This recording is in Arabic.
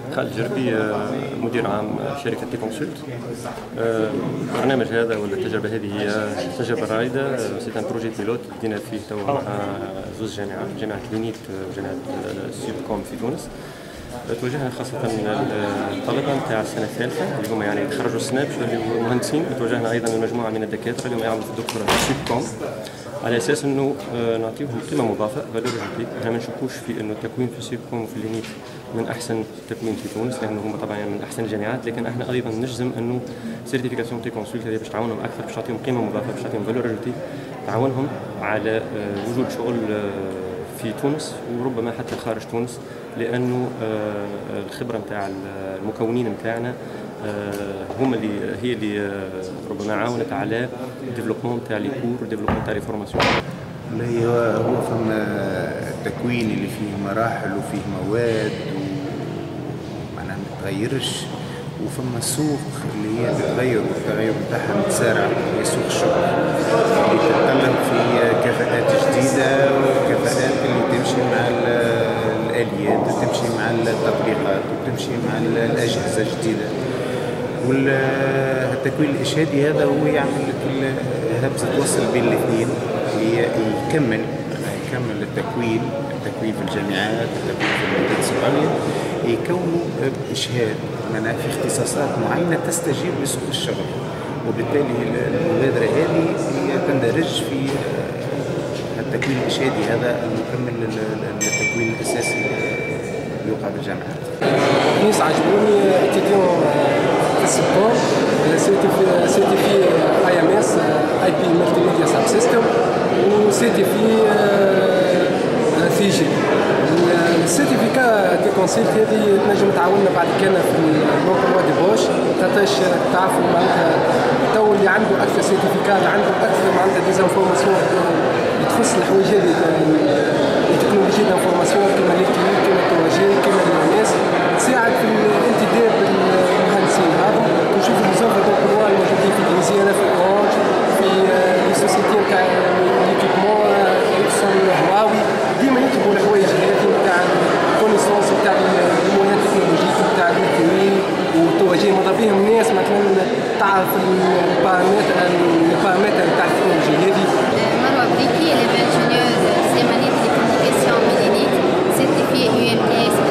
خالد جربي، مدير عام شركة تي كونسلت. البرنامج هذا ولا التجربة هذه هي تجربة رائدة، سي ان بروجي بيلوت بدينا فيه توا مع زوج جامعات، جامعة كلينيك وجامعة سيب كوم في تونس. توجهنا خاصة الطلبة نتاع السنة الثالثة اللي هما يعني تخرجوا السنة باش يوليو مهندسين، وتوجهنا أيضا لمجموعة من الدكاترة اللي يعملوا في الدكتوراه في سيب كوم، على اساس انه نعطيهم قيمه مضافه فالور اجوتي. احنا ما نشكوش في انه التكوين في سيبكوم وفي اللينيت من احسن التكوين في تونس، لانه هم طبعا من احسن الجامعات، لكن احنا ايضا نجزم انه سيرتيفيكاسيون تي كونسلت هذه باش تعاونهم اكثر، باش تعطيهم قيمه مضافه، باش تعطيهم فالور اجوتي، تعاونهم على وجود شغل في تونس وربما حتى خارج تونس، لانه الخبره نتاع المكونين نتاعنا هما اللي ربما عاونت على ديفلوبمون تاع لي كور وديفلوبمون تاع لي فورماسيون. والله هو فما التكوين اللي فيه مراحل وفيه مواد ومعناها ما تتغيرش، وفما السوق اللي هي تتغير والتغير نتاعها متسارع، هي سوق الشغل اللي تتطلب في كفاءات جديدة وكفاءات اللي تمشي مع الآليات وتمشي مع التطبيقات وتمشي مع الأجهزة الجديدة. والتكوين الإشهادي هذا هو يعمل لك هبزة توصل بين الاثنين، يكمل التكوين في الجامعات، التكوين في المدارس العليا، يكونوا إشهاد معناها في اختصاصات معينة تستجيب لسوق الشغل، وبالتالي المبادرة هذه هي تندرج في التكوين الإشهادي هذا المكمل للتكوين الأساسي يوقع بالجامعات. ناس عجبوني اتيديون في السبور سيرتيفي IMS IP ملتي ميديا سب سيستم وسيرتيفي فيجي. السيرتيفيكا دي كونسيلت هذه تنجم تعاوننا بعد كان في الموقع دي بوش، خاطرش تعرفوا معناتها تو اللي عنده اكثر سيرتيفيكات عنده اكثر معناتها ديزانفورماسيون اللي تخص الحوايج هذه التكنولوجيا دانفورماسيون كيما الالكترونيك كيما التكنولوجيا كيما الناس تساعد في الانتداب بالمهندسين هذا. ونشوف المزارع دونك الموجودين في الجنسيه في اورانج في لي سوسيتي نتاع ليكيبمون اكسون هواوي ديما يطلبوا الحوايج هذه نتاع الكونيسونس نتاع المواد التكنولوجيك نتاع الالكترونيك والتوجيه ماذا بهم الناس مثلا تعرف البارامتر نتاع التكنولوجيا هذه. مروه بريكي، elle est ingénieuse sémantique de communication médiatique, certifiée UMTS